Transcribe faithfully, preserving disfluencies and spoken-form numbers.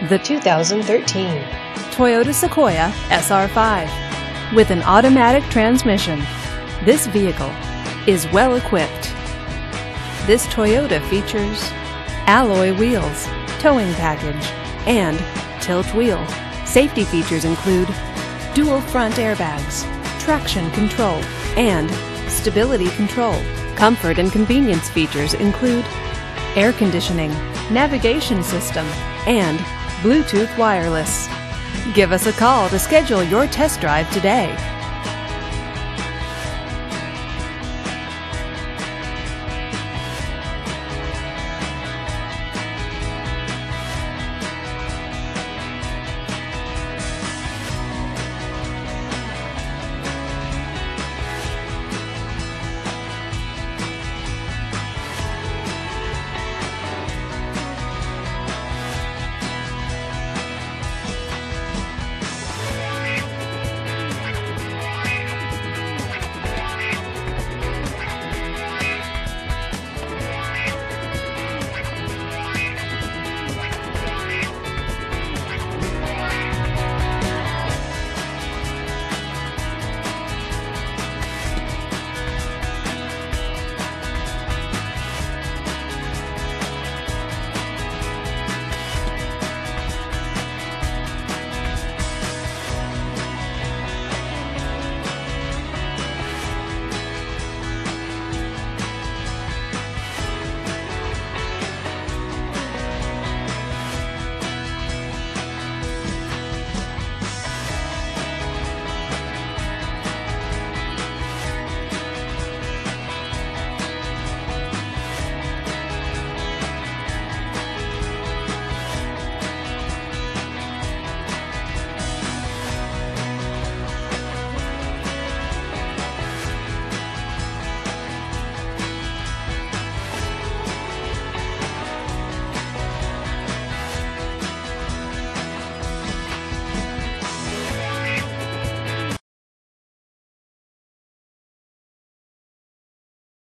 the two thousand thirteen Toyota Sequoia S R five. With an automatic transmission, this vehicle is well equipped. This Toyota features alloy wheels, towing package, and tilt wheel. Safety features include dual front airbags, traction control, and stability control. Comfort and convenience features include air conditioning, navigation system, and Bluetooth wireless. Give us a call to schedule your test drive today.